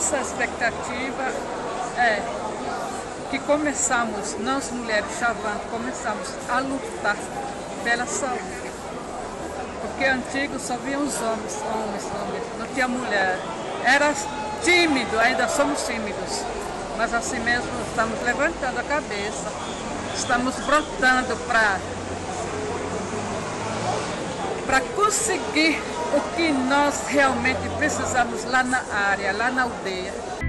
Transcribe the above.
nossa expectativa é que começamos, nós mulheres chavantes, começamos a lutar pela saúde. Porque antigo só viam os homens, não tinha mulher. Era tímido, ainda somos tímidos, mas assim mesmo estamos levantando a cabeça, estamos brotando para conseguir o que nós realmente precisamos lá na área, lá na aldeia.